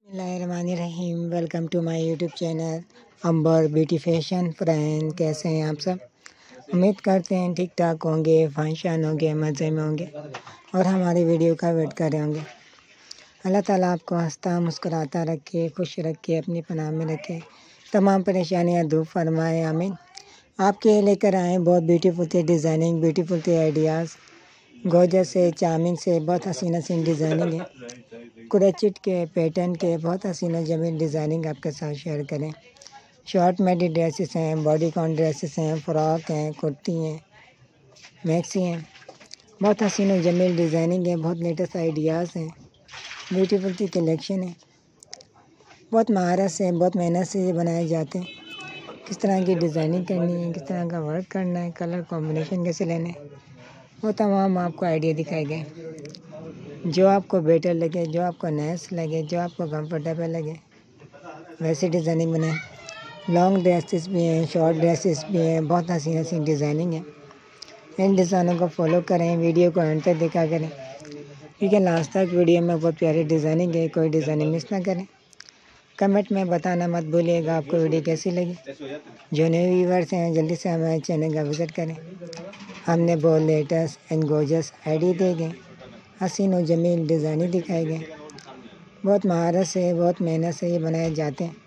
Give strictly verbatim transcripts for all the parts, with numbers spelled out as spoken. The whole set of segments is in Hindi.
बिस्मिल्लाहिर्रहमानिर्रहीम। Welcome to my YouTube channel Ambar beauty fashion. Friend, कैसे हैं आप सब? उम्मीद करते हैं ठीक ठाक होंगे, फंक्शन होंगे, मज़े में होंगे और हमारी वीडियो का वेट कर रहे होंगे। अल्लाह ताला आपको हंसता मुस्कुराता रखे, खुश रखे, अपनी पनाह में रखे, तमाम परेशानियां दूर फरमाए, आमीन। आपके लेकर आए बहुत ब्यूटीफुल थे डिज़ाइनिंग, ब्यूटीफुल थे आइडियाज़, गॉर्जस से, चार्मिंग से, बहुत हसीन हसीन डिज़ाइनिंग है, क्रोचेट के पैटर्न के बहुत हसीन जमीन डिज़ाइनिंग आपके साथ शेयर करें। शॉर्ट मेडी ड्रेसेस हैं, बॉडी कॉन ड्रेसेस हैं, फ्रॉक हैं, कुर्ती हैं, मैक्सी हैं, बहुत हसीन जमील डिज़ाइनिंग है, बहुत लेटेस्ट आइडियाज़ हैं, ब्यूटीफुल की कलेक्शन है, बहुत महारत से, बहुत मेहनत से ये बनाए जाते हैं। किस तरह की डिज़ाइनिंग करनी है, किस तरह का वर्क करना है, कलर कॉम्बिनेशन कैसे लेने, वो तमाम आपको आइडिया दिखाए गए। जो आपको बेटर लगे, जो आपको नाइस लगे, जो आपको कंफर्टेबल लगे, वैसे डिज़ाइनिंग बनाएं। लॉन्ग ड्रेसेस भी हैं, शॉर्ट ड्रेसेस भी हैं, बहुत हसीन हसीन डिज़ाइनिंग है। इन डिज़ाइनों को फॉलो करें, वीडियो को एंड तक देखा करें, क्योंकि लास्ट तक वीडियो में बहुत प्यारी डिज़ाइनिंग है, कोई डिज़ाइनिंग मिस ना करें। कमेंट में बताना मत भूलिएगा आपको वीडियो कैसी लगी। जो नए व्यूवर्स हैं जल्दी से हमारे चैनल का विज़िट करें। हमने बहुत लेटेस्ट एंड गॉर्जियस आइडिया दिए गए, हसीन और जमील डिज़ाइनिंग दिखाए गए, बहुत महारत से, बहुत मेहनत से ये बनाए जाते हैं।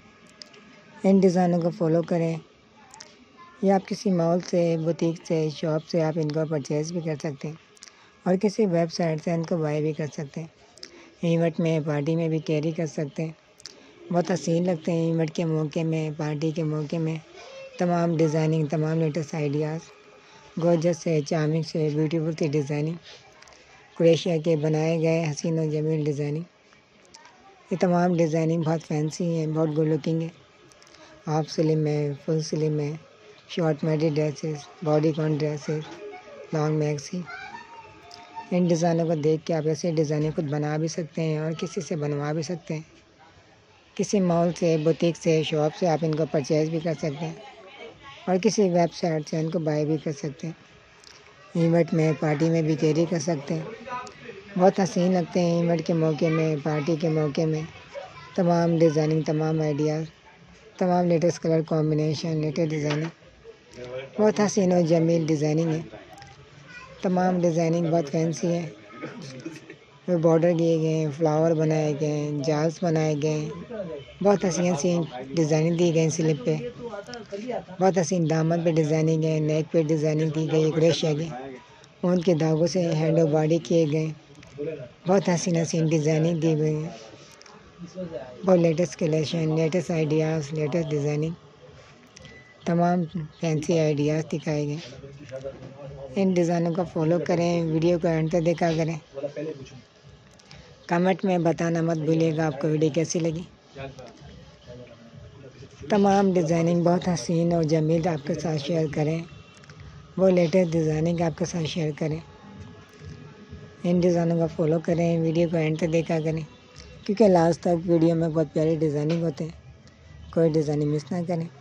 इन डिज़ाइनों को फॉलो करें। या आप किसी मॉल से, बुटीक से, शॉप से आप इनको परचेज़ भी कर सकते हैं और किसी वेबसाइट से इनको बाय भी कर सकते हैं। इवेंट में, पार्टी में भी कैरी कर सकते हैं, बहुत हसीन लगते हैं। इवेंट के मौके में, पार्टी के मौके में तमाम डिज़ाइनिंग, तमाम लेटेस्ट आइडियाज़, गॉर्जियस से, चार्मिंग से, ब्यूटीफुल की डिज़ाइनिंग, क्रोशिया के बनाए गए हसीन और जमील डिज़ाइनिंग, ये तमाम डिज़ाइनिंग बहुत फैंसी हैं, बहुत गुड लुकिंग है। हाफ स्लिम है, फुल स्लिम है, short midi dresses, bodycon dresses, long maxi. इन डिज़ाइनों को देख के आप ऐसे डिज़ाइनिंग खुद बना भी सकते हैं और किसी से बनवा भी सकते हैं। किसी मॉल से, बुटीक से, शॉप से आप इनको परचेज़ भी कर सकते हैं और किसी वेबसाइट से इनको बाय भी कर सकते हैं। इवेंट में, पार्टी में भी कैरी कर सकते हैं, बहुत हसीन लगते हैं। इवेंट के मौके में, पार्टी के मौके में तमाम डिज़ाइनिंग, तमाम आइडियाज़, तमाम latest colour combination, latest designing, बहुत हसीन और जमील डिज़ाइनिंग है। तमाम डिज़ाइनिंग बहुत फैंसी है, वो बॉर्डर किए गए हैं, फ्लावर बनाए गए हैं, जाल्स बनाए गए हैं, बहुत हसीन हसीन डिज़ाइनिंग दी गई स्लिप पे, बहुत हसीन दामन पे डिज़ाइनिंग है, नेक पे डिज़ाइनिंग की गई, क्रोशिया की ऊन के धागों से हैंड और बॉडी किए गए, बहुत हसीन हसीन डिज़ाइनिंग दी गई है, बहुत latest collection, latest ideas, latest designing, तमाम फैंसी आइडियाज़ दिखाए गए। इन डिज़ाइनों को फॉलो करें, वीडियो को एंड तक देखा करें। कमेंट में बताना मत भूलिएगा आपको वीडियो कैसी लगी। तमाम डिज़ाइनिंग बहुत हसीन और जमील आपके साथ शेयर करें, वो लेटेस्ट डिज़ाइनिंग आपके साथ शेयर करें। इन डिज़ाइनों को फॉलो करें, वीडियो को एंड तक देखा करें, क्योंकि लास्ट तक वीडियो में बहुत प्यारी डिज़ाइनिंग होते हैं, कोई डिज़ाइनिंग मिस ना करें।